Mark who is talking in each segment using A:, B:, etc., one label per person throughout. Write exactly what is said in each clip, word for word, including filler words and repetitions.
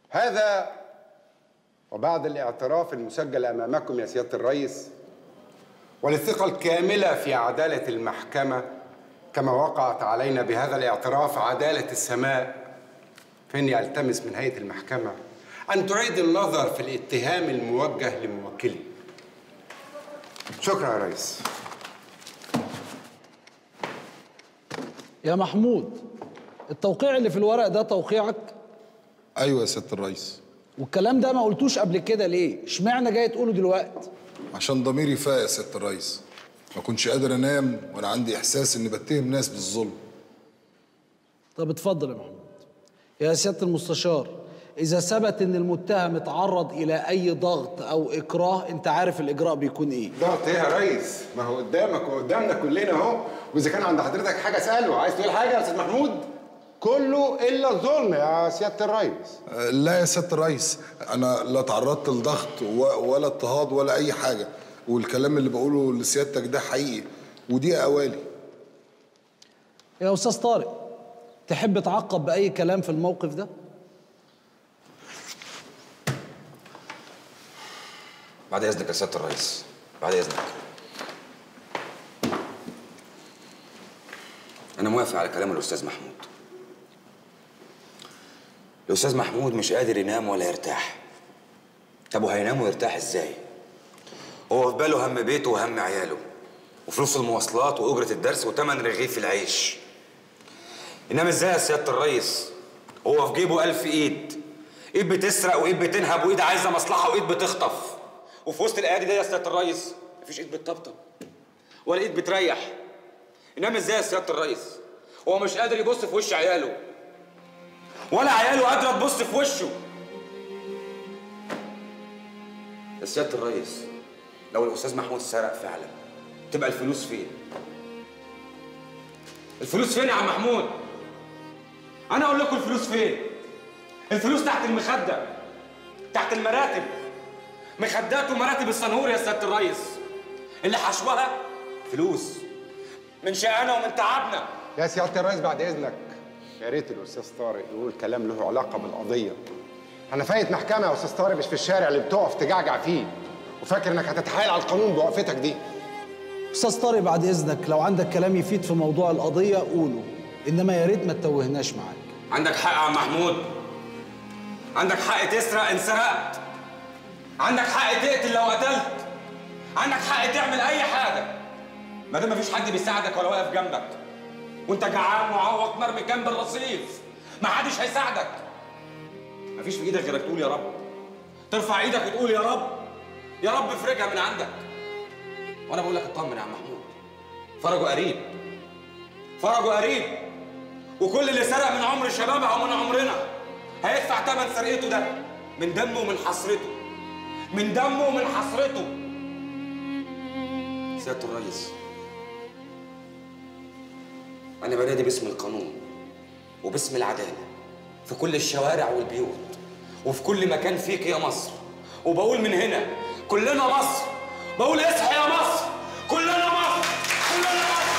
A: هذا وبعد الاعتراف المسجل أمامكم يا سيادة الرئيس والثقة الكاملة في عدالة المحكمة كما وقعت علينا بهذا الاعتراف عدالة السماء، فإني ألتمس من هيئة المحكمة أن تعيد النظر في الاتهام الموجه لموكلي. شكرا يا ريس.
B: يا محمود، التوقيع اللي في الورق ده توقيعك؟
C: ايوه يا سياده الرئيس.
B: والكلام ده ما قلتوش قبل كده ليه؟ اشمعنى جاي تقوله دلوقتي؟
C: عشان ضميري فاق يا سياده الرئيس، ما كنتش قادر انام وانا عندي احساس اني بتهم ناس بالظلم.
B: طب اتفضل يا محمود. يا سياده المستشار، اذا ثبت ان المتهم اتعرض الى اي ضغط او اكراه، انت عارف الاجراء بيكون ايه؟
A: ضغط ايه يا ريس؟ ما هو قدامك وقدامنا كلنا اهو، واذا كان عند حضرتك حاجه اساله. عايز تقول حاجه يا استاذ محمود؟ كله الا الظلم يا سياده الريس.
C: أه لا يا سياده الرئيس، انا لا تعرضت لضغط ولا اضطهاد ولا اي حاجه، والكلام اللي بقوله لسيادتك ده حقيقي ودي اوالي.
B: يا استاذ طارق، تحب تعقب باي كلام في الموقف ده؟
D: بعد اذنك يا سياده الرئيس، بعد اذنك. انا موافق على كلام الاستاذ محمود. الاستاذ محمود مش قادر ينام ولا يرتاح. طب وهينام ويرتاح ازاي؟ هو في باله هم بيته وهم عياله وفلوس المواصلات واجره الدرس وثمن رغيف العيش. ينام ازاي يا سياده الرئيس؟ هو في جيبه ألف ايد، ايد بتسرق وايد بتنهب وايد عايزه مصلحه وايد بتخطف، وفي وسط الايادي دي يا سياده الرئيس مفيش ايد بتطبطب ولا ايد بتريح. ينام ازاي يا سياده الرئيس؟ هو مش قادر يبص في وش عياله ولا عياله قادره تبص في وشه. يا سياده الرئيس، لو الاستاذ محمود سرق فعلا تبقى الفلوس فين؟ الفلوس فين يا عم محمود؟ انا اقول لكم الفلوس فين؟ الفلوس تحت المخده، تحت المراتب، مخدات ومراتب الصنهور يا سياده الريس، اللي حشوها فلوس من شقانا ومن تعبنا.
A: يا سياده الريس بعد اذنك، يا ريت الاستاذ طارق يقول كلام له علاقه بالقضيه. انا فايت محكمه يا استاذ طارق، مش في الشارع اللي بتقف تجعجع فيه وفاكر انك هتتحايل على القانون بوقفتك دي.
B: استاذ طارق بعد اذنك، لو عندك كلام يفيد في موضوع القضيه قوله، انما يا ريت ما تتوهناش معاك.
D: عندك حق يا عم محمود، عندك حق تسرق ان سرقت، عندك حق تقتل لو قتلت، عندك حق تعمل اي حاجه ما دام مفيش حد بيساعدك ولا واقف جنبك، وانت جعان معوق مرمي جنب الرصيف محدش هيساعدك. مفيش في ايدك غيرك تقول يا رب، ترفع ايدك وتقول يا رب، يا رب افرجها من عندك. وانا بقول لك اطمن يا عم محمود، فرجه قريب، فرجه قريب، وكل اللي سرق من عمر شبابه او من عمرنا هيدفع ثمن سرقته ده من دمه ومن حسرته، من دمه ومن حسرته. سيادة الرئيس، أنا بنادي باسم القانون وباسم العدالة في كل الشوارع والبيوت وفي كل مكان فيك يا مصر، وبقول من هنا كلنا مصر، بقول اصحى يا مصر، كلنا مصر، كلنا مصر.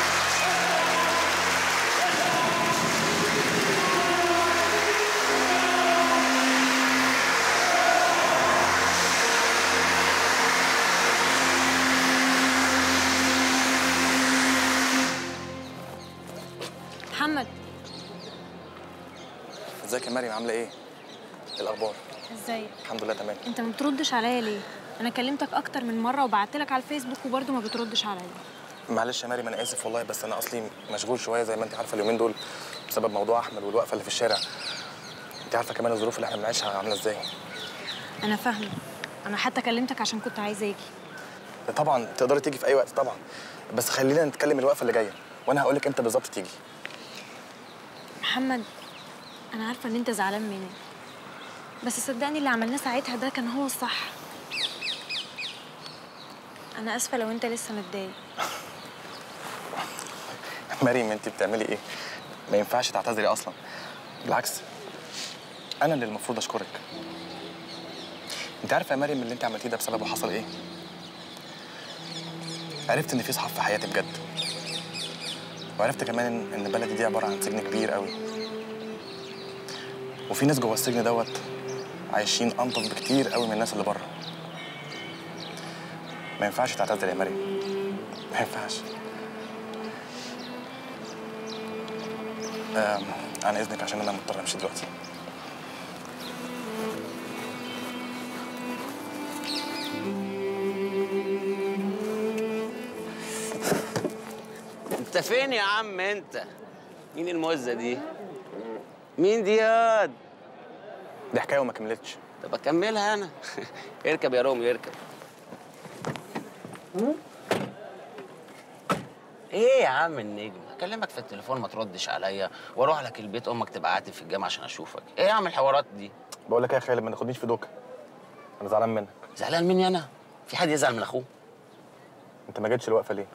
E: محمد،
F: ازيك يا مريم؟ عامله ايه؟ ايه الاخبار؟
E: ازيك؟
F: الحمد لله تمام.
E: انت ما بتردش عليا ليه؟ انا كلمتك اكتر من مره وبعت لك على الفيسبوك وبرضه ما بتردش عليا.
F: معلش يا مريم، انا اسف والله، بس انا اصلي مشغول شويه زي ما انت عارفه اليومين دول بسبب موضوع احمد والوقفه اللي في الشارع. انت عارفه كمان الظروف اللي احنا بنعيشها عامله ازاي.
E: انا فاهمه، انا حتى كلمتك عشان كنت عايزه اجي.
F: طبعا تقدري تيجي في اي وقت طبعا، بس خلينا نتكلم الوقفه اللي جايه وانا هقول لك امتى بالظبط تيجي.
E: محمد، انا عارفه ان انت زعلان مني، بس صدقني اللي عملناه ساعتها ده كان هو الصح. انا اسفه لو انت لسه متضايق.
F: مريم انت بتعملي ايه؟ ما ينفعش تعتذري اصلا، بالعكس انا اللي المفروض اشكرك. انت عارفه يا مريم اللي انت عملتيه ده بسببه حصل ايه؟ عرفت ان في صحاب في حياتي بجد، وعرفت كمان ان بلدي دي عباره عن سجن كبير قوي، وفي ناس جوه السجن دوت عايشين انضف بكتير قوي من الناس اللي بره. ما ينفعش تعتذر يا مريم، ما ينفعش. آم، عن اذنك عشان انا مضطر امشي دلوقتي.
G: انت فين يا عم انت؟ مين الموزة دي؟ مين دي ياد؟
F: دي حكايه وما كملتش.
G: طب اكملها انا. اركب يا رومي اركب. ايه يا عم النجم؟ اكلمك في التليفون ما تردش عليا واروح لك البيت امك تبقى عاتب في الجامعه عشان اشوفك. ايه يا عم الحوارات دي؟
F: بقول لك ايه يا خالد، ما تاخدنيش في دوكه. انا زعلان منك.
G: زعلان مني انا؟ في حد يزعل من اخوه؟
F: انت ما جيتش الوقفه ليه؟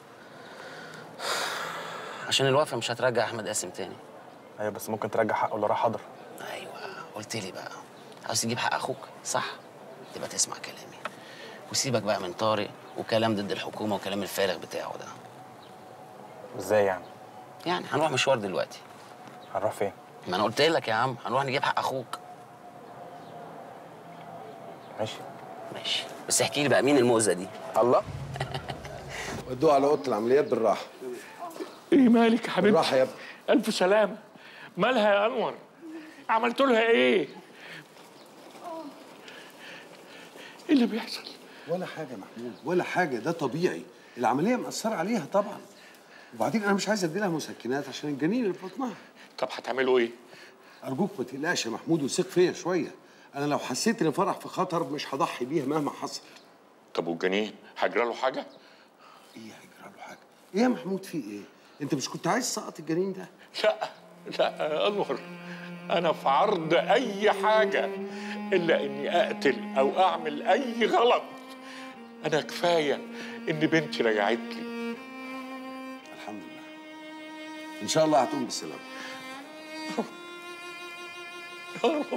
G: عشان الوقفه مش هترجع احمد قاسم تاني.
F: ايوه بس ممكن ترجع حقه اللي راح حضر.
G: ايوه قلت لي بقى. عاوز تجيب حق اخوك صح؟ تبقى تسمع كلامي وسيبك بقى من طارق وكلام ضد الحكومه وكلام الفارغ بتاعه ده.
F: ازاي يعني؟
G: يعني هنروح مشوار دلوقتي.
F: هنروح فين؟
G: ما انا قلت لك يا عم هنروح نجيب حق اخوك.
F: ماشي
G: ماشي بس احكي لي بقى مين المؤذة دي؟
F: الله.
H: ودوه على اوضه العمليات بالراحه.
I: ايه مالك يا حبيبتي؟
H: بالراحه يا ابني.
I: الف سلامه. مالها يا انور؟ عملت لها ايه؟ ايه اللي بيحصل؟
H: ولا حاجه يا محمود ولا حاجه، ده طبيعي. العمليه مأثره عليها طبعا. وبعدين انا مش عايز ادي لها مسكنات عشان الجنين اللي في بطنها.
I: طب هتعملوا ايه؟
H: ارجوك ما تقلقش يا محمود وثق فيا شويه. انا لو حسيت ان فرح في خطر مش هضحي بيها مهما حصل.
I: طب والجنين هيجرى له حاجه؟
H: ايه هيجرى له حاجه؟ ايه يا محمود في ايه؟ انت مش كنت عايز تسقط الجنين ده؟
I: لا لا يا انور، انا في عرض اي حاجه الا اني اقتل او اعمل اي غلط. انا كفايه ان بنتي رجعت لي.
H: الحمد لله. ان شاء الله هتقوم بالسلامه.
I: يا رب.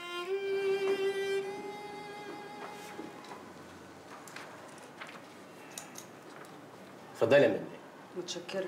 J: اتفضلي يا منى.
K: متشكرة.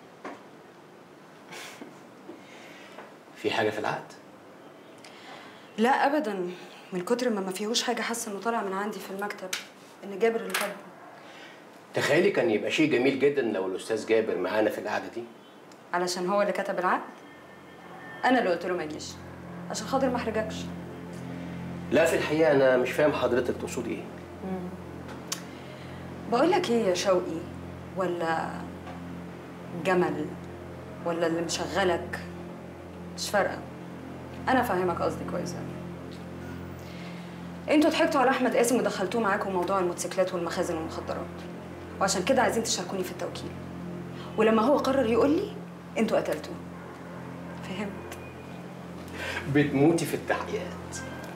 J: في حاجة في العقد؟
K: لا أبداً، من كتر ما ما فيهوش حاجة حاسة إنه طالع من عندي في المكتب إن جابر اللي كاتبه.
J: تخيلي كان يبقى شيء جميل جدا لو الأستاذ جابر معانا في القعدة دي.
K: علشان هو اللي كتب العقد؟ أنا اللي قلت له ما يجيش عشان خاطر ما أحرجكش.
J: لا في الحقيقة أنا مش فاهم حضرتك تقصدي إيه.
K: مم. بقول لك إيه يا شوقي، ولا جمل ولا اللي مشغلك، مش فارقة. أنا فاهمك قصدي كويس أوي. انتوا ضحكتوا على أحمد قاسم ودخلتوه معاكم موضوع الموتوسيكلات والمخازن والمخدرات، وعشان كده عايزين تشاركوني في التوكيل. ولما هو قرر يقول لي انتوا قتلتوه. فهمت؟
J: بتموتي في التحقيقات.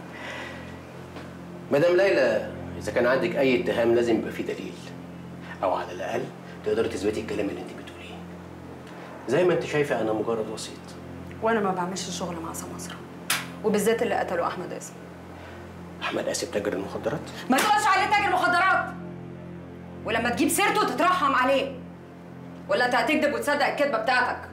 J: مدام ليلى، إذا كان عندك أي اتهام لازم يبقى فيه دليل، أو على الأقل تقدري تثبتي الكلام اللي أنت بتقوليه. زي ما أنت شايفة أنا مجرد وسيط.
K: وأنا ما بعملش شغل مع سماسرة، وبالذات اللي قتلوا أحمد قاسم.
J: أحمد قاسم تاجر المخدرات؟
K: ما تقولش عليه تاجر مخدرات، ولما تجيب سيرته تترحم عليه، ولا انت هتكذب وتصدق الكذبه بتاعتك.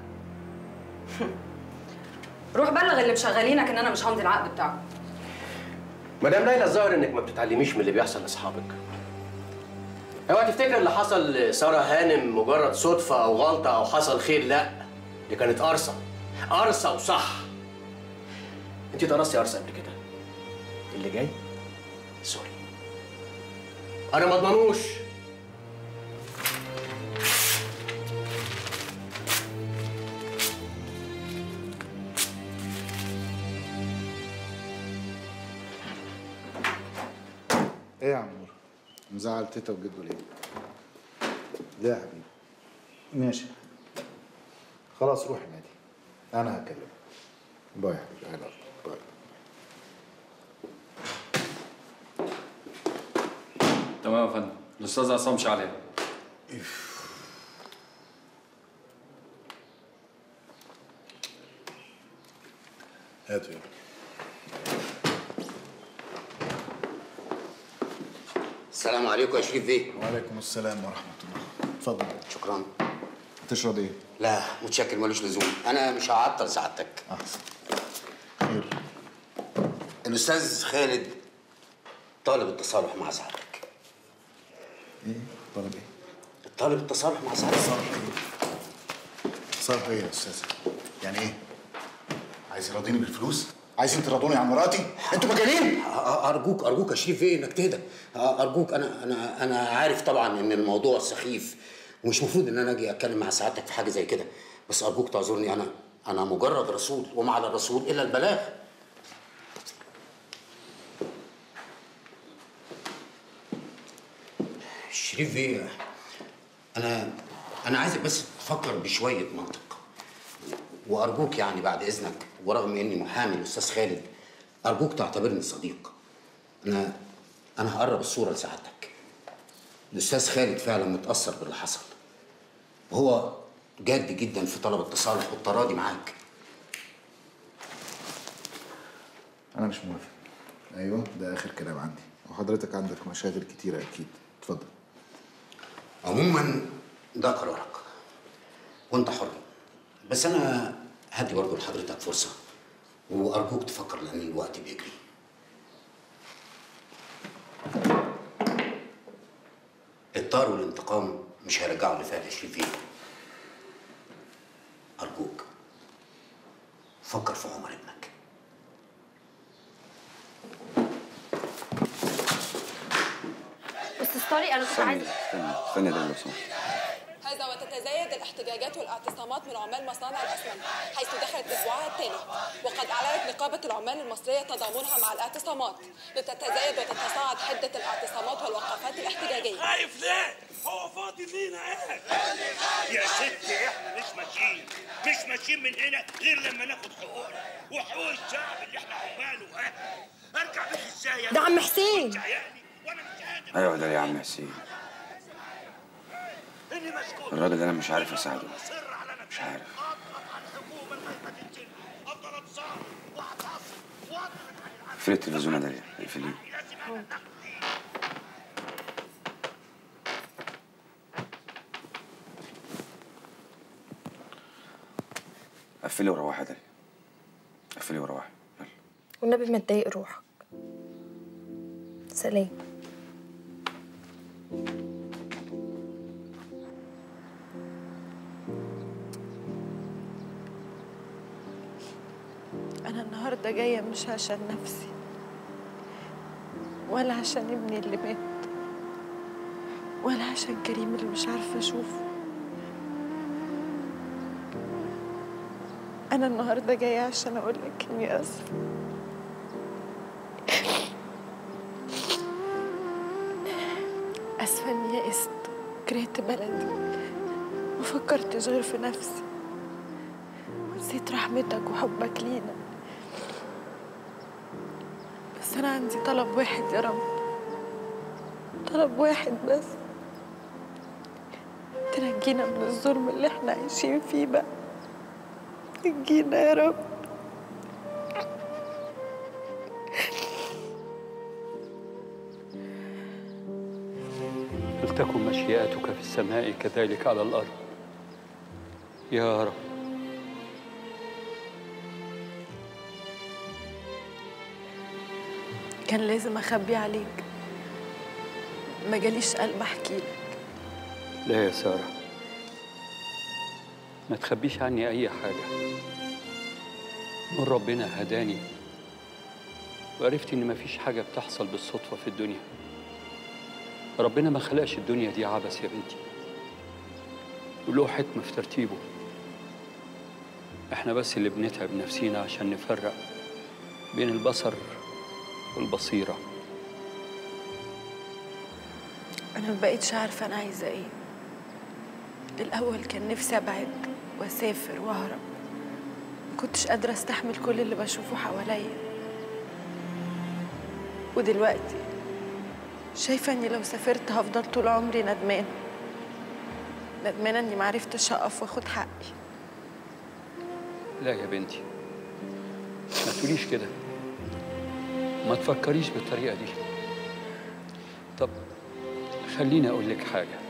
K: روح بلغ اللي مشغلينك ان انا مش همضي العقد بتاعه.
J: مدام ليلى الظاهر انك ما بتتعلميش من اللي بيحصل لاصحابك. اوعى تفتكر اللي حصل لساره هانم مجرد صدفه او غلطه او حصل خير، لا دي كانت قرصه قرصه وصح. انت درستي قرصه قبل كده؟ اللي جاي سوري انا ما اضمنوش.
L: ايه يا عمور؟ مزعل تيتا وجدو ليه؟ ليه يا حبيبي؟ ماشي خلاص روح النادي، انا هكلمك. باي يا حبيبي. اي لاف باي.
M: تمام يا فندم. الاستاذ عصام شعلان.
C: هاتوا يلا.
G: السلام عليكم يا شريف بيه.
L: وعليكم السلام ورحمة الله. اتفضل.
G: شكرا.
L: تشرب ايه؟
G: لا متشكر ملوش لزوم، أنا مش هعطل سعادتك.
L: أحسن. خير.
N: الاستاذ خالد طالب التصالح مع سعادتك.
L: ايه؟ طالب ايه؟
N: طالب التصالح مع سعادتك.
L: تصالح ايه يا استاذ؟ يعني ايه؟ عايز يراضيني بالفلوس؟ عايزين تراضوني عن مراتي؟ انتوا مجانين؟
N: ارجوك ارجوك يا شريف ايه انك تهدى. ارجوك انا انا انا عارف طبعا ان الموضوع سخيف ومش مفروض ان انا اجي اتكلم مع سعادتك في حاجه زي كده، بس ارجوك تعذرني. انا انا مجرد رسول وما على الرسول الا البلاغ. شريف ايه؟ انا انا عايزك بس تفكر بشويه منطق، وارجوك يعني بعد اذنك، ورغم اني محامي الاستاذ خالد ارجوك تعتبرني صديق. انا انا هقرب الصوره لسعادتك. الاستاذ خالد فعلا متاثر باللي حصل، وهو جاد جدا في طلب التصالح والتراضي معاك.
L: انا مش موافق. ايوه ده اخر كلام عندي، وحضرتك عندك مشاغل كتيره اكيد. اتفضل.
N: عموما ده قرارك وانت حر، بس انا هدي برضه لحضرتك فرصه وارجوك تفكر لان الوقت بيجري. الطار والانتقام مش هيرجعوا اللي فات يا شريفين. ارجوك فكر في عمر ابنك.
O: استاذ طارق انا كنت عايزه
D: استنى استنى ده لو سمحت.
P: هذا وتتزايد الاحتجاجات والاعتصامات من عمال مصانع الاسمنت حيث دخلت اسبوعها الثاني، وقد اعلنت نقابه العمال المصريه تضامنها مع الاعتصامات لتتزايد وتتصاعد حده الاعتصامات والوقفات الاحتجاجيه.
Q: خايف ليه؟ هو فاضي لينا ايه؟ يا ستي احنا مش ماشيين مش ماشيين من هنا غير لما ناخد حقوقنا وحقوق الشعب اللي احنا عماله. ها ارجع بيك ازاي
O: ده عم حسين.
D: ايوه ده يا عم حسين. الراجل ده انا مش عارف اساعده، مش عارف. اقفلي التلفزيون يا داليا، اقفليه. قفلي وروحي يا داليا، قفلي وروحي يلا.
O: والنبي ما تضايق روحك. سلام.
R: أنا النهاردة جاية مش عشان نفسي ولا عشان ابني اللي مات ولا عشان كريم اللي مش عارفة أشوفه. أنا النهاردة جاية عشان أقولك إني آسفة. آسفة إني يئست وكرهت بلدي مفكرتش غير في نفسي ونسيت رحمتك وحبك لينا. بس أنا عندي طلب واحد يا رب، طلب واحد بس، تنجينا من الظلم اللي احنا عايشين فيه بقى. نجينا يا رب.
S: ولتكن مشيئتك في السماء كذلك على الأرض يا رب.
R: كان لازم أخبي عليك، ما جاليش قلب أحكي لك.
S: لا يا سارة، ما تخبيش عني أي حاجة. من ربنا هداني وعرفت إن مفيش حاجة بتحصل بالصدفة في الدنيا. ربنا ما خلقش الدنيا دي عبث يا بنتي، وله حكمة في ترتيبه. احنا بس اللي بنتعب نفسينا عشان نفرق بين البصر والبصيرة.
R: أنا ما بقيتش عارفة أنا عايزة إيه. الأول كان نفسي أبعد وأسافر وأهرب، ما كنتش قادرة أستحمل كل اللي بشوفه حواليا. ودلوقتي شايفة إني لو سافرت هفضل طول عمري ندمانة ندمانة إني معرفتش أقف وآخد حقي.
S: لا يا بنتي، ما تقوليش كده، ما تفكريش بالطريقة دي. طب خليني أقول لك حاجة.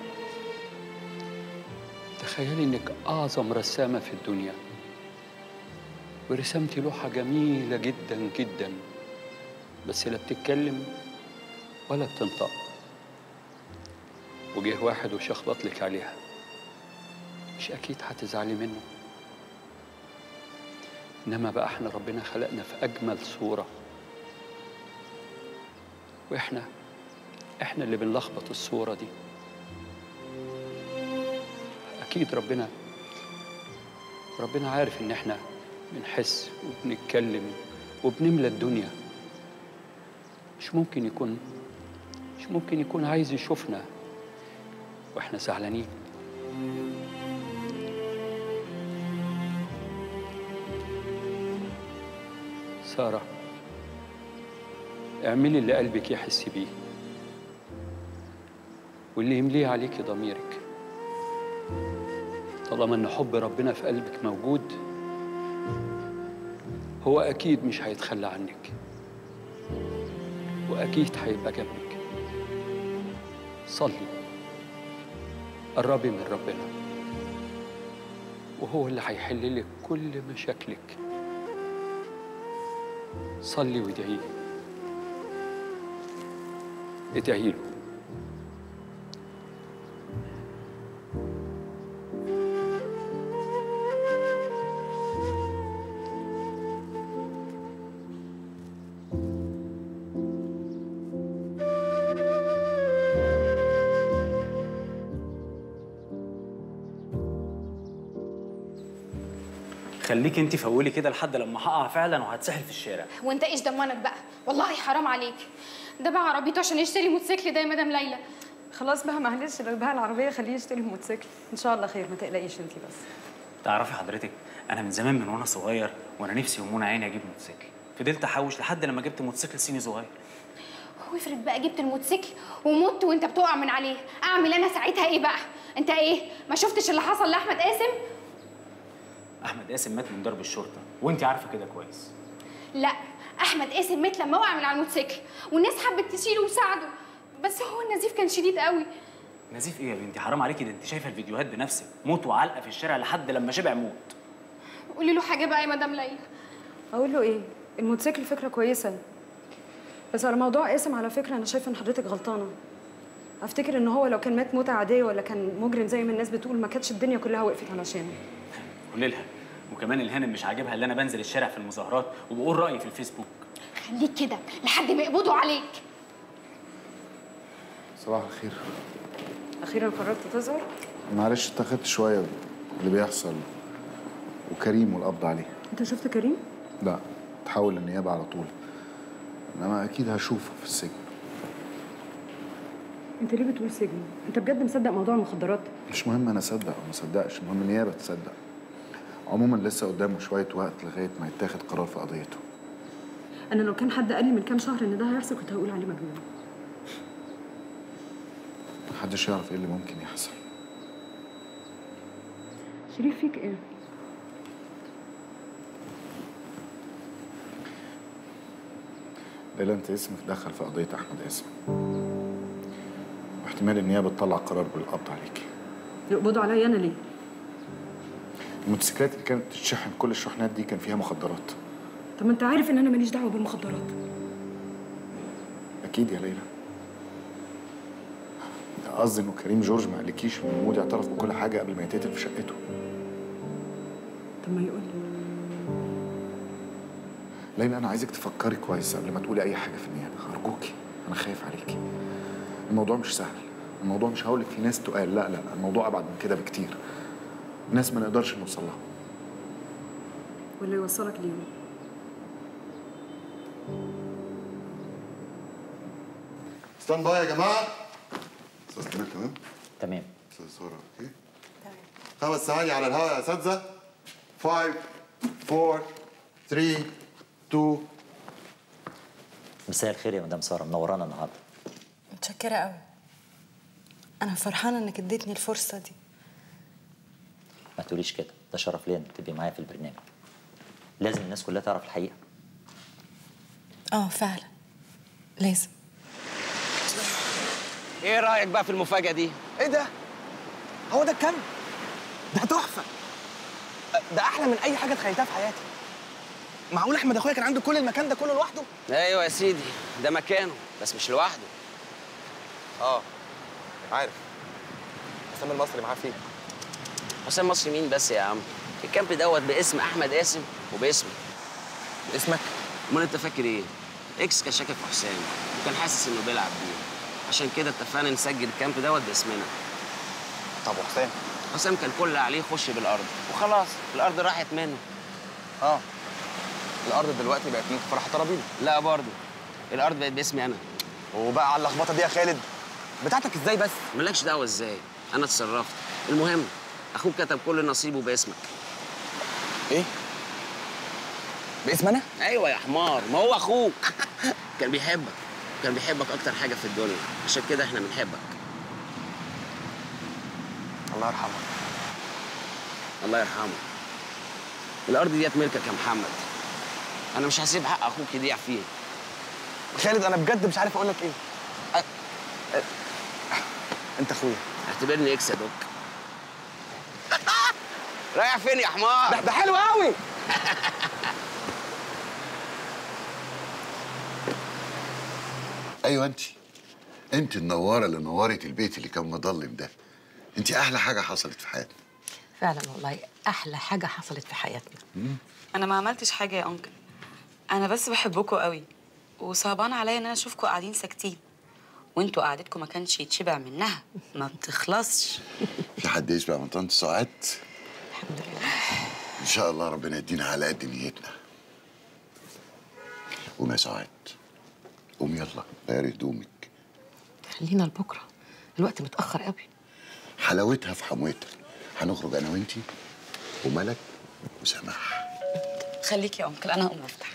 S: تخيلي إنك أعظم رسامة في الدنيا ورسمتي لوحة جميلة جدا جدا بس لا بتتكلم ولا بتنطق، وجه واحد وشخبط لك عليها، مش أكيد هتزعلي منه. إنما بقى إحنا ربنا خلقنا في أجمل صورة، وإحنا إحنا اللي بنلخبط الصورة دي. أكيد ربنا ربنا عارف إن إحنا بنحس وبنتكلم وبنملى الدنيا. مش ممكن يكون مش ممكن يكون عايز يشوفنا وإحنا زعلانين. سارة، اعملي اللي قلبك يحس بيه واللي يمليه عليكي ضميرك. طالما ان حب ربنا في قلبك موجود، هو اكيد مش هيتخلى عنك، واكيد هيبقى جنبك. صلي، قربي من ربنا، وهو اللي هيحل لك كل مشاكلك. صلي وادعي له، ادعي له.
T: خليك انت فولي كده لحد لما هقع فعلا وهتسحل في الشارع.
U: وانت ايش ضمنك بقى؟ والله حرام عليك. ده باع عربيته عشان يشتري موتوسيكل ده يا مدام ليلى.
K: خلاص بقى معلش، لو باع العربيه خليه يشتري موتوسيكل. ان شاء الله خير، ما تقلقيش انت بس.
T: تعرفي حضرتك انا من زمان من وانا صغير وانا نفسي ومنى عيني اجيب موتوسيكل. فضلت احوش لحد لما جبت موتوسيكل صيني صغير.
U: وافرض بقى جبت الموتوسيكل ومت وانت بتقع من عليه، اعمل انا ساعتها ايه بقى؟ انت ايه ما شفتش اللي حصل لاحمد قاسم؟
T: احمد قاسم مات من ضرب الشرطه وانت عارفه كده كويس.
U: لا، احمد قاسم مات لما وقع من على الموتوسيكل والناس حبت تشيله وساعده، بس هو النزيف كان شديد قوي.
T: نزيف ايه يا بنتي؟ حرام عليكي، ده انت شايفه الفيديوهات بنفسك، موت وعلقه في الشارع لحد لما شبع موت.
U: قولي له حاجه بقى يا مدام ليلى.
K: اقول له ايه؟ الموتوسيكل فكره كويسه، بس على موضوع قاسم على فكره انا شايفه ان حضرتك غلطانه. افتكر ان هو لو كان مات موته عاديه ولا كان مجرم زي ما الناس بتقول ما كانتش الدنيا كلها وقفت علشانه.
T: قولي لها. وكمان الهانم مش عاجبها اللي انا بنزل الشارع في المظاهرات وبقول رايي في الفيسبوك.
U: خليك كده لحد ما يقبضوا عليك.
L: صباح الخير.
K: اخيرا قررت تظهر؟
L: معلش اتخذت شويه اللي بيحصل وكريم والقبض عليه.
K: انت شفت كريم؟
L: لا، تحول للنيابه على طول، انما اكيد هشوفه في السجن.
K: انت ليه بتقول سجن؟ انت بجد مصدق موضوع المخدرات؟
L: مش مهم انا اصدق او ما اصدقش، المهم النيابه تصدق. عموما لسه قدامه شويه وقت لغايه ما يتاخد قرار في قضيته.
K: انا لو كان حد قال لي من كام شهر ان ده هيحصل كنت هقول عليه مجنون.
L: محدش يعرف ايه اللي ممكن يحصل.
K: شريف فيك ايه؟
L: ليلى، انت اسمك دخل في قضيه احمد قاسم، واحتمال النيابه تطلع قرار بالقبض عليكي.
K: يقبضوا عليا انا ليه؟
L: الموتوسيكلات اللي كانت بتتشحن كل الشحنات دي كان فيها مخدرات.
K: طب ما انت عارف ان انا ماليش دعوه بالمخدرات.
L: اكيد يا ليلى. قصدي انه كريم جورج ما قالكيش ان مودي اعترف بكل حاجه قبل ما يتقتل في شقته.
K: طب ما يقول لي.
L: ليلى، انا عايزك تفكري كويس قبل ما تقولي اي حاجه في النيابه، ارجوكي، انا خايف عليكي. الموضوع مش سهل، الموضوع مش هقولك في ناس تقال، لا لا لا، الموضوع ابعد من كده بكتير. ناس ما نقدرش نوصل لها.
K: واللي يوصلك ليهم؟
C: ستاند باي يا جماعه. استاذ كمال تمام؟
V: تمام.
C: استاذ ساره اوكي؟ تمام. خمس ثواني على الهواء يا اساتذه. خمسة أربعة ثلاثة اتنين.
V: مساء الخير يا مدام ساره، منورانا النهارده.
R: متشكره قوي. انا فرحانه انك اديتني الفرصه دي.
V: ما تقوليش كده، ده شرف ليا انك تبقي معايا في البرنامج. لازم الناس كلها تعرف الحقيقه.
R: اه فعلا لازم.
G: ايه رايك بقى في المفاجاه دي؟
W: ايه ده؟ هو ده الكلب؟ ده تحفه. ده احلى من اي حاجه تخيلتها في حياتي.
A: معقول احمد اخويا كان عنده كل المكان ده كله لوحده؟
G: ايوه يا سيدي، ده مكانه بس مش لوحده.
F: اه عارف. حسام المصري معاه فيه.
G: حسام مصري مين بس يا عم؟ الكامب دوت باسم احمد قاسم وباسمي.
F: باسمك؟
G: امال انت فاكر ايه؟ اكس كان شاكك في حسام وكان حاسس انه بيلعب بيه، عشان كده اتفقنا نسجل الكامب دوت باسمنا.
F: طب وحسام؟
G: حسام كان كل اللي عليه يخش بالارض وخلاص، الارض راحت منه.
F: اه الارض دلوقتي بقت من فرح طرابيل.
G: لا برضه الارض بقت باسمي انا.
F: وبقى على اللخبطه دي يا خالد بتاعتك ازاي بس؟
G: مالكش دعوه ازاي، انا اتصرفت. المهم اخوك كتب كل نصيبه باسمك.
F: ايه؟ باسم انا؟
G: ايوه يا حمار، ما هو اخوك. كان بيحبك، كان بيحبك اكتر حاجه في الدنيا، عشان كده احنا بنحبك.
F: الله يرحمه.
G: الله يرحمه. الارض ديت ملكك يا محمد، انا مش هسيب حق اخوك يضيع فيه.
F: خالد انا بجد مش عارف اقول لك ايه. أ... أ... انت اخويا.
G: اعتبرني اكس يا دوك. رايح فين يا حمار؟
F: ده, ده حلو قوي.
B: ايوه انت انت النواره اللي نورت البيت اللي كان مظلم ده. انت احلى حاجه حصلت في حياتنا.
E: فعلا والله احلى حاجه حصلت في حياتنا.
B: مم.
X: انا ما عملتش حاجه يا انكل، انا بس بحبكم قوي وصعبان عليا ان انا اشوفكم قاعدين ساكتين، وانتوا قعدتكم ما كانش يتشبع منها، ما بتخلصش.
B: في حد يشبع من طنط سعاد؟ الحمد لله. ان شاء الله ربنا يدينا على قد نيتنا. قومي يا سعاد، قومي يلا غيري هدومك.
E: خلينا لبكره، الوقت متاخر قوي.
B: حلاوتها في حموتها. هنخرج انا وانتي وملك وسماح.
X: خليك يا انكل، انا هقوم افتح.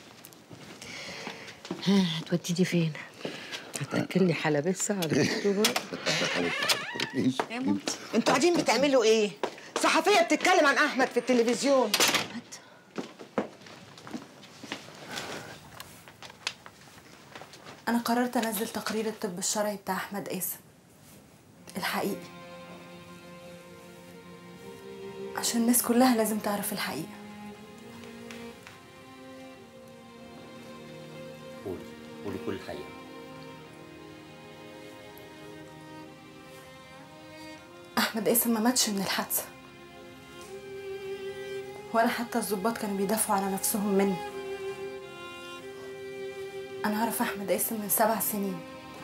E: ها هتوديني فين؟ هتاكلني حلبسه على الدكتور؟
W: يا مامتي انتوا قاعدين بتعملوا ايه؟ صحفيه بتتكلم عن احمد في التلفزيون.
K: أنا قررت أنزل تقرير الطب الشرعي بتاع أحمد قاسم الحقيقي، عشان الناس كلها لازم تعرف الحقيقة.
V: قولي قولي كل الحقيقة.
K: أحمد قاسم ما ماتش من الحادثة، ولا حتى الضباط كانوا بيدافعوا على نفسهم مني. أنا أعرف أحمد قاسم من سبع سنين،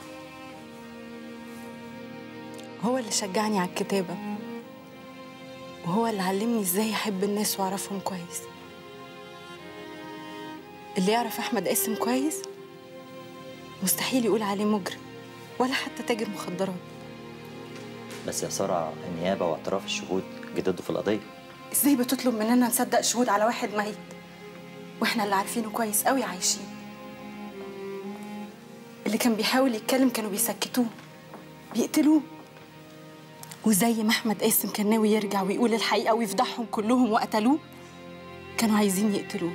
K: هو اللي شجعني على الكتابة، وهو اللي علمني إزاي أحب الناس وأعرفهم كويس. اللي يعرف أحمد قاسم كويس مستحيل يقول عليه مجرم ولا حتى تاجر مخدرات.
V: بس يا سارة النيابة واعتراف الشهود جدده في القضية.
K: إزاي بتطلب مننا نصدق شهود على واحد ميت وإحنا اللي عارفينه كويس قوي عايشين؟ اللي كان بيحاول يتكلم كانوا بيسكتوه، بيقتلوه. وزي ما أحمد قاسم كان ناوي يرجع ويقول الحقيقة ويفضحهم كلهم وقتلوه، كانوا عايزين يقتلوه.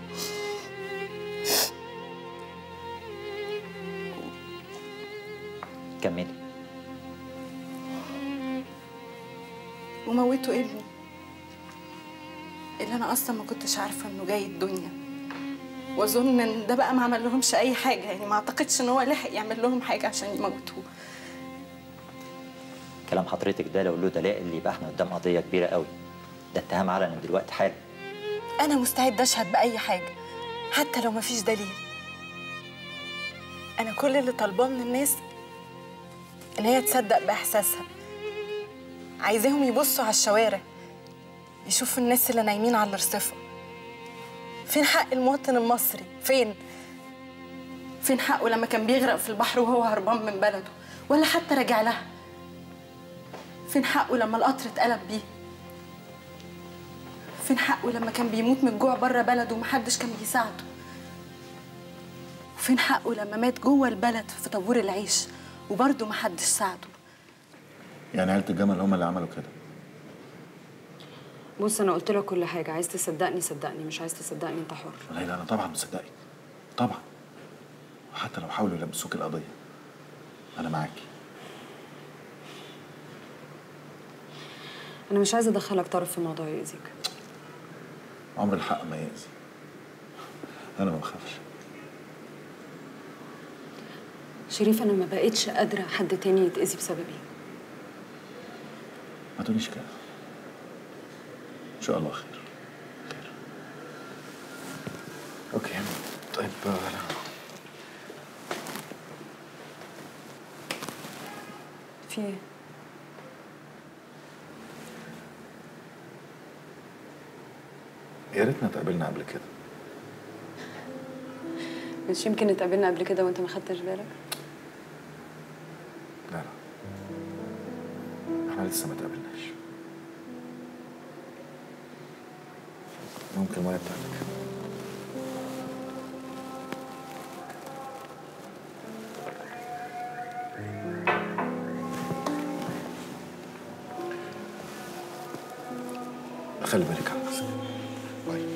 V: كملي.
K: وموتوا ابني اللي أنا أصلا ما كنتش عارفة إنه جاي الدنيا، وأظن إن ده بقى ما عمل لهمش أي حاجة، يعني ما أعتقدش إن هو لحق يعمل لهم حاجة عشان يموتوه.
V: كلام حضرتك ده لو له دلائل يبقى احنا قدام قضية كبيرة قوي. ده اتهام علني دلوقتي حالا.
K: أنا مستعد أشهد بأي حاجة حتى لو مفيش دليل. أنا كل اللي طالباه من الناس إن هي تصدق بإحساسها. عايزاهم يبصوا على الشوارع يشوفوا الناس اللي نايمين على الرصيفة. فين حق المواطن المصري؟ فين؟ فين حقه لما كان بيغرق في البحر وهو هربان من بلده ولا حتى راجع لها؟ فين حقه لما القطر اتقلب بيه؟ فين حقه لما كان بيموت من الجوع بره بلده ومحدش كان بيساعده؟ وفين حقه لما مات جوه البلد في طابور العيش وبرضه محدش ساعده؟
L: يعني عيلة الجمل هم اللي عملوا كده؟
K: بص أنا قلت لك كل حاجة، عايز تصدقني صدقني، مش عايز تصدقني أنت حر.
L: ليلى أنا طبعا مصدقك، طبعا. وحتى لو حاولوا يلبسوك القضية أنا معاكي.
K: أنا مش عايزة أدخلك طرف في موضوع يأذيك.
L: عمر الحق ما يأذي.
H: انا ما بخافش.
K: شريف انا ما بقتش قادره حد تاني يتاذي بسببي.
H: ما تقوليش كده. ان شاء الله خير. خير. اوكي. طيب
K: في ايه؟
H: يا ريتنا اتقابلنا قبل كده.
K: مش يمكن اتقابلنا قبل كده وانت ما خدتش بالك؟
H: لا لا، احنا لسه ما اتقابلناش. ممكن الميه بتاعتك؟ خلي بالك على نفسك. باي.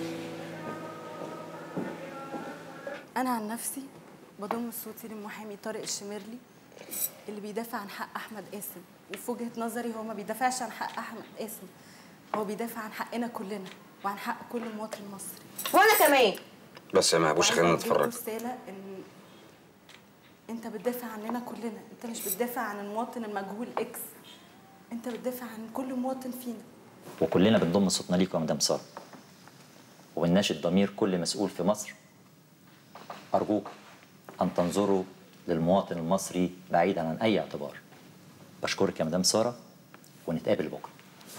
R: أنا عن نفسي بضم صوتي للمحامي طارق الشميرلي اللي بيدافع عن حق أحمد قاسم، وفي وجهة نظري هو ما بيدافعش عن حق أحمد قاسم، هو بيدافع عن حقنا كلنا وعن حق كل مواطن مصري.
W: وأنا كمان.
D: بس يا مهبوش خلينا نتفرج.
R: رسالة إن أنت بتدافع عننا كلنا، أنت مش بتدافع عن المواطن المجهول إكس، أنت بتدافع عن كل مواطن فينا.
V: وكلنا بنضم صوتنا ليكم يا مدام ساره، وبنناشد ضمير كل مسؤول في مصر. أرجوك أن تنظروا للمواطن المصري بعيداً عن أي اعتبار. بشكرك يا مدام سارة، ونتقابل بكرة.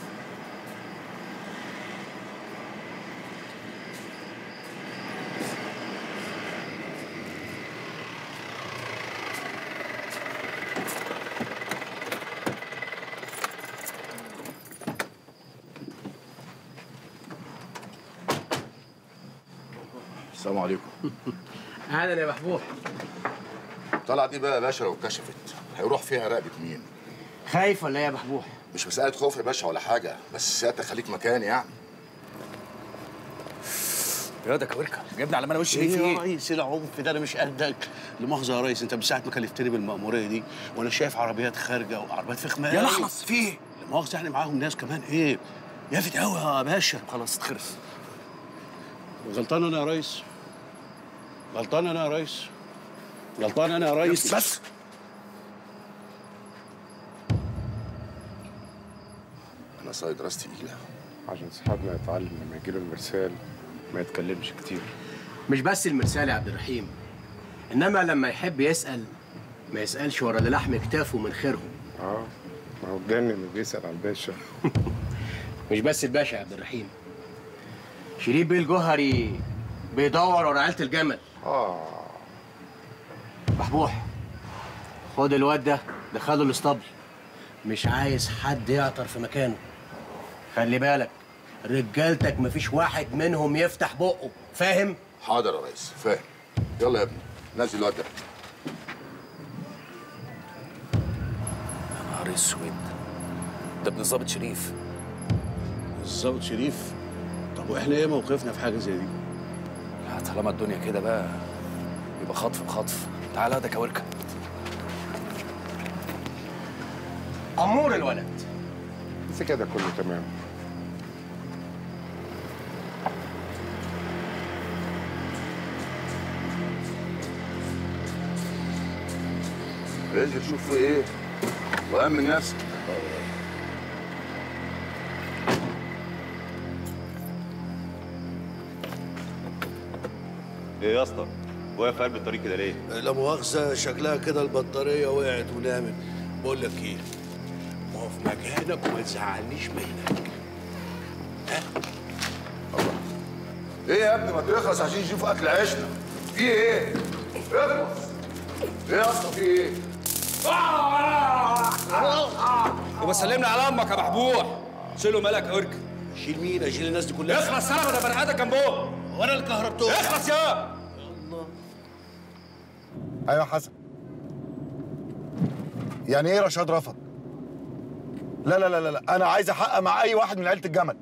B: السلام عليكم.
I: اهلا يا محبوب.
B: طلع دي بقى يا باشا لو اتكشفت هيروح فيها رقبة مين؟
I: خايف ولا ايه يا محبوب؟
B: مش مسألة خوف يا باشا ولا حاجة، بس سيادتك خليك مكاني يعني.
I: يا ده كوركه جبنا على ما انا وشي
J: ايه
I: في
J: يا
I: ايه؟
J: ريس العنف ده انا مش قدك. لمؤاخذه يا ريس، انت من ساعه ما كلفتني بالمأموريه دي وانا شايف عربيات خارجه وعربيات فخمه.
I: يلا اخلص في ايه؟
J: لمؤاخذه يعني معاهم ناس كمان ايه؟ يافت قوي يا باشا.
I: خلاص اتخرس.
J: غلطان انا يا ريس. غلطان انا يا ريس. غلطان انا يا ريس.
I: بس
B: أنا صايد راس تقيلة.
M: عشان صحابنا يتعلم لما يجيله المرسال ما يتكلمش كتير.
I: مش بس المرسال يا عبد الرحيم، انما لما يحب يسال ما يسالش ورا اللي لحم كتافه من خيرهم.
M: اه ما هو الجن اللي بيسال على الباشا.
I: مش بس الباشا يا عبد الرحيم، شريف بيه الجوهري بيدور ورا عيله الجمل.
M: اه
I: محبوح، خد الواد ده دخله الاسطبل، مش عايز حد يعطر في مكانه. خلي بالك رجالتك مفيش واحد منهم يفتح بقه، فاهم؟
B: حاضر يا ريس، فاهم. يلا يا ابني نزل الواد ده.
F: يا نهار اسود، ده ابن الظابط شريف.
J: الظابط شريف؟ طب واحنا ايه موقفنا في حاجه زي دي؟
F: لا طالما الدنيا كده بقى يبقى خطف بخطف. تعالى ده كوركه.
I: امور الولد
M: بس كده كله تمام.
B: انزل شوف في ايه وامن نفسك.
Y: ايه يا اسطى؟ واقف في قلب الطريق كده ليه؟
J: لا مؤاخذة شكلها كده البطارية وقعت ونامت. بقول لك ايه؟ اقف مكانك وما تزعلنيش منك. ها؟
B: الله. ايه يا ابني ما تخلص عشان نشوف اكل عيشنا. في ايه؟ اخلص. ايه يا اسطى في ايه؟
D: يبقى سلمنا على امك يا محبوح. شيله مالك يا ورك.
J: شيل مين؟ اشيل الناس دي كلها؟
D: اخلص يلا، ده بني ادم جنبهم.
J: وانا اللي كهربتهم.
D: اخلص يا
J: الله.
C: ايوه حسن. يعني ايه رشاد رفض؟ لا لا لا لا انا عايز احقق مع اي واحد من عيله الجمل.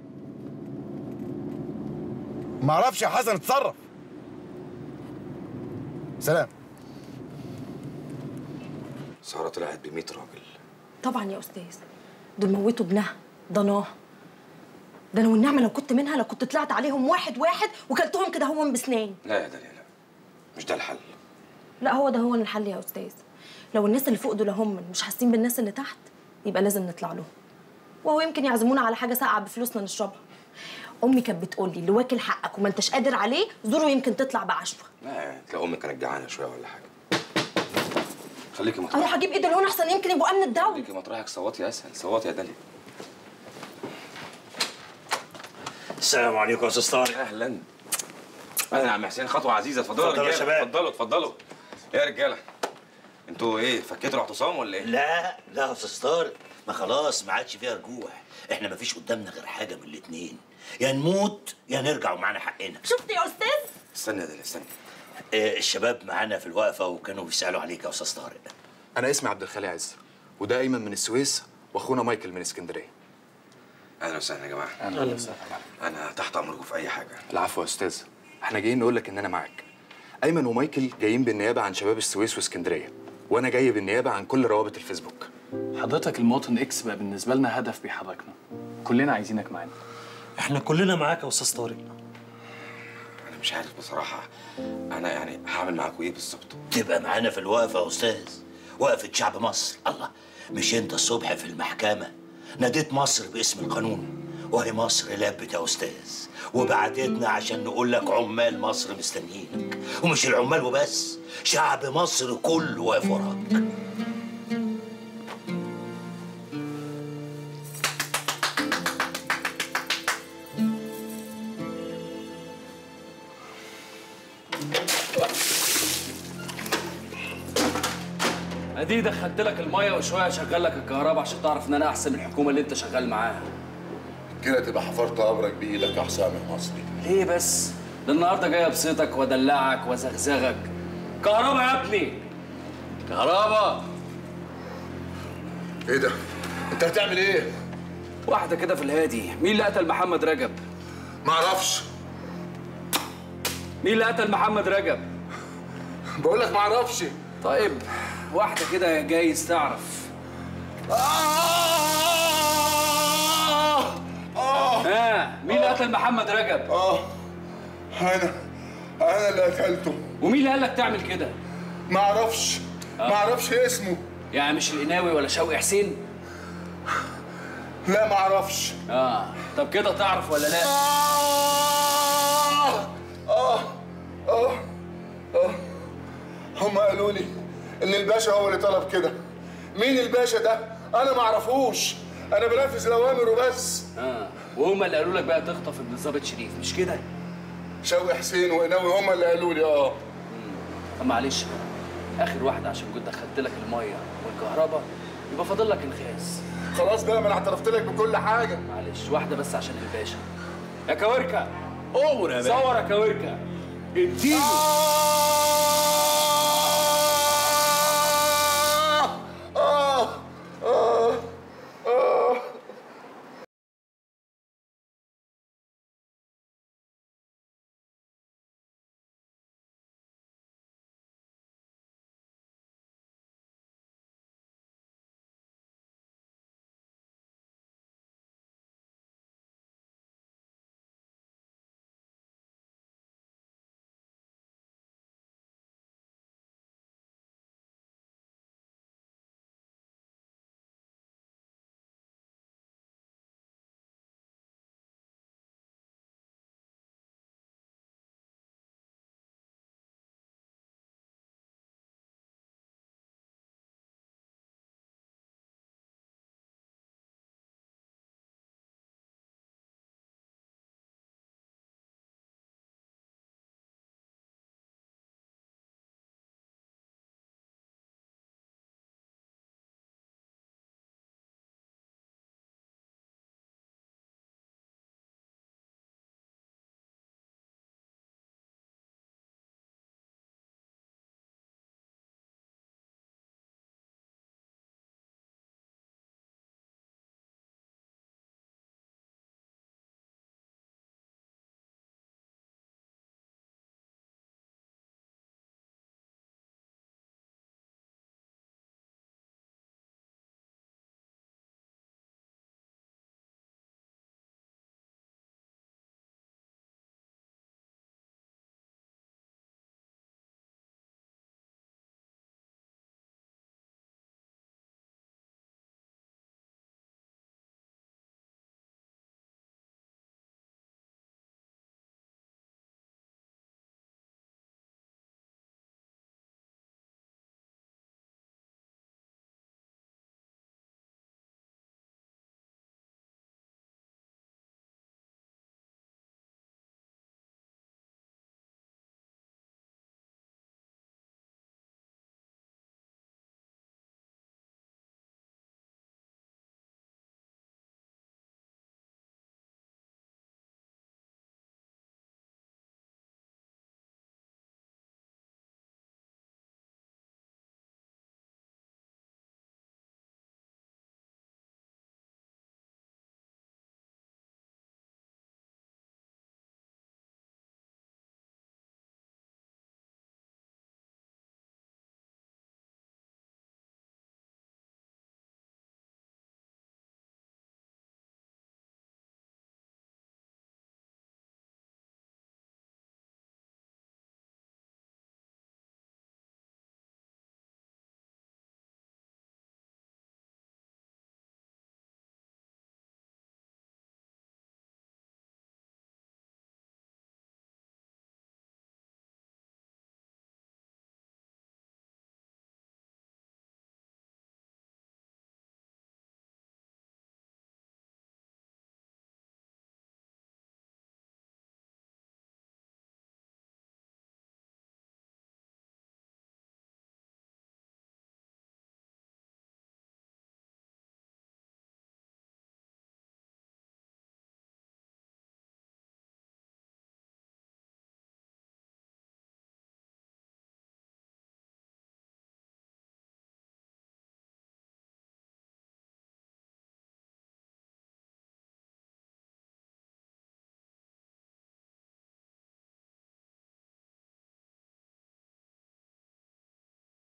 C: ما اعرفش يا حسن اتصرف. سلام.
F: ساره طلعت ب مية راجل.
O: طبعا يا استاذ، دول موتوا ابنها ضناه. ده انا والنعمه لو كنت منها لو كنت طلعت عليهم واحد واحد وكلتهم كده هم بسنان.
D: لا يا داليا لا، مش ده الحل.
O: لا هو ده هو الحل يا استاذ. لو الناس اللي فوق دول هم مش حاسين بالناس اللي تحت يبقى لازم نطلع لهم، وهو يمكن يعزمونا على حاجه ساقعه بفلوسنا نشربها. امي كانت بتقول لي اللي واكل حقك وما انتش قادر عليه زوره يمكن تطلع بعشوه.
D: لا تلاقي امك كانت جعانه شويه ولا حاجه. خليكي مطرحك.
O: اروح اجيب ايد الهون احسن يمكن يبقوا امن الدوله.
D: خليكي مطرحك، صوتي اسهل، صوتي يا داليا.
N: السلام عليكم يا استاذ طارق.
D: اهلا اهلا يا عم حسين، خطوه عزيزه. اتفضلوا
N: اتفضلوا يا شباب.
D: اتفضلوا اتفضلوا. يا رجاله انتوا ايه فكيتوا الاعتصام ولا ايه؟
N: لا لا يا استاذ طارق، ما خلاص ما عادش فيها رجوع. احنا ما فيش قدامنا غير حاجه من الاثنين، يا نموت يا نرجع ومعانا حقنا.
O: شفت يا استاذ؟
D: استنى يا داليا استنى.
N: آه الشباب معانا في الوقفه وكانوا بيسالوا عليك يا استاذ طارق.
P: انا اسمي عبد الخالق عز، وده ايمن من السويس، واخونا مايكل من اسكندريه.
D: اهلا وسهلا يا جماعه.
P: اهلا وسهلا.
D: انا تحت امركم في اي حاجه.
P: العفو يا استاذ، احنا جايين نقول لك اننا معاك. ايمن ومايكل جايين بالنيابه عن شباب السويس واسكندريه، وانا جاي بالنيابه عن كل روابط الفيسبوك.
Q: حضرتك المواطن اكس بقى بالنسبه لنا هدف بيحركنا، كلنا عايزينك معانا.
N: احنا كلنا معاك يا استاذ طارق.
D: انا مش عارف بصراحه انا يعني هعمل معاكم ايه بالظبط.
N: تبقى معانا في الوقفه يا استاذ، وقفه شعب مصر. الله، مش انت الصبح في المحكمه ناديت مصر باسم القانون، وهي مصر لبت يا استاذ وبعتتنا عشان نقول لك عمال مصر مستنيينك، ومش العمال وبس، شعب مصر كله واقف وراك.
Q: ادي دخلت لك الميه وشويه اشغل لك الكهرباء عشان تعرف ان انا احسن من الحكومه اللي انت شغال معاها.
B: كده تبقى حفرت قبرك بايدك يا حسام المصري.
Q: ليه بس؟ ده النهارده جاي ابسطك وادلعك وازغزغك. كهرباء يا ابني، كهرباء.
B: ايه ده؟ انت هتعمل ايه؟
Q: واحده كده في الهادي. مين اللي قتل محمد رجب؟
B: معرفش.
Q: مين اللي قتل محمد رجب؟
B: بقول لك معرفش.
Q: طيب واحده كده جايز تعرف. ها مين اللي قتل محمد رجب؟
B: اه انا انا اللي قتلته.
Q: ومين اللي قال لك تعمل كده؟
B: ما اعرفش ما اعرفش اسمه.
Q: يعني مش القناوي ولا شوقي حسين؟
B: لا ما اعرفش.
Q: اه طب كده تعرف ولا لا؟
B: اه اه اه اه هم قالوا لي ان الباشا هو اللي طلب كده. مين الباشا ده؟ انا ما اعرفوش، انا بنفذ الاوامر وبس.
Q: اه وهم اللي قالوا لك بقى تخطف ابن الظابط شريف مش كده؟
B: شوقي حسين وقناوي هم اللي قالوا لي. اه
Q: طب معلش اخر واحده عشان كنت دخلت لك الميه والكهرباء يبقى فاضل لك الخاص.
B: خلاص بقى ما انا اعترفت لك بكل حاجه.
Q: معلش واحده بس عشان الباشا. يا كاوركا
N: امر يا باشا.
Q: صور يا كاوركا اديله.